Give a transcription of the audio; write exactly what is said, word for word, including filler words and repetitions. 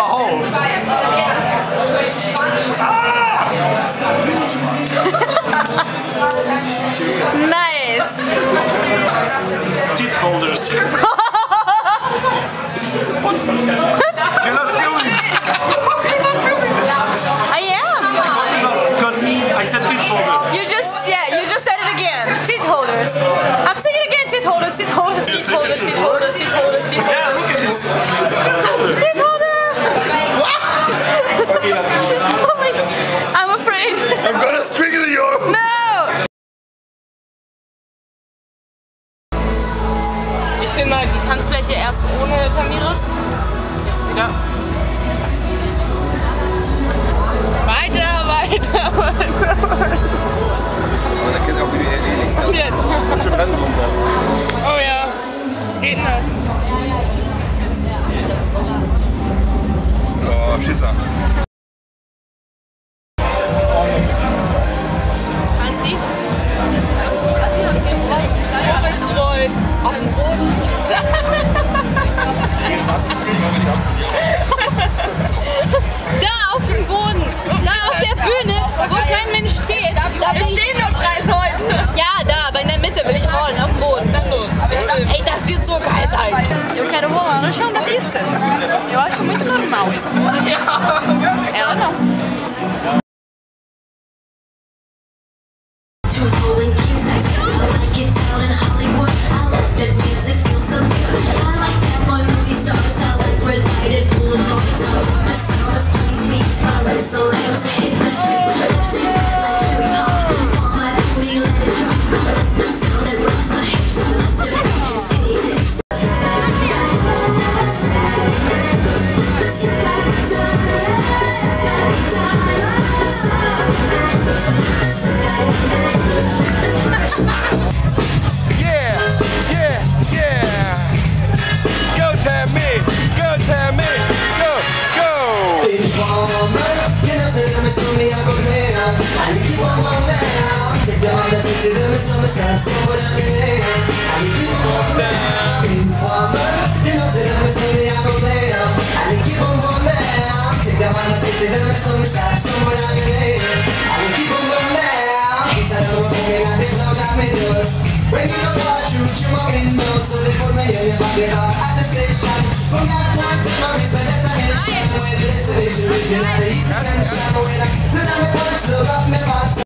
überhaupt? Nice. Teeth holders. You're not filming. I am. Because I said teeth holders. You just, yeah, you just said it again. Teeth holders. I'm saying it again. Teeth holders, teeth holders, teeth holders, teeth holders, teeth holders, teeth holders. Yeah, look at this. Teeth holder. Oh my God. I'm afraid. I'm gonna strangle you. No. Ich filme mal die Tanzfläche erst ohne Tamiris. Jetzt ist sie da. Weiter, weiter, weiter. Aber der kennt auch, wie du erledigst. Und jetzt? Du musst schon ranzoomen dann. Oh ja. Geht denn das? Oh, Schisser. Franzi? Moritz auf dem Boden. Da auf dem Boden. Da auf der Bühne, wo kein Mensch steht. Da stehen nur drei Leute. Ja, da, aber in der Mitte will ich rollen, auf dem Boden. Dann los. Ey, das wird so geil sein. Eu quero rolar no chão da pista. Eu acho muito normal isso. Ela não. Look at me, look at me,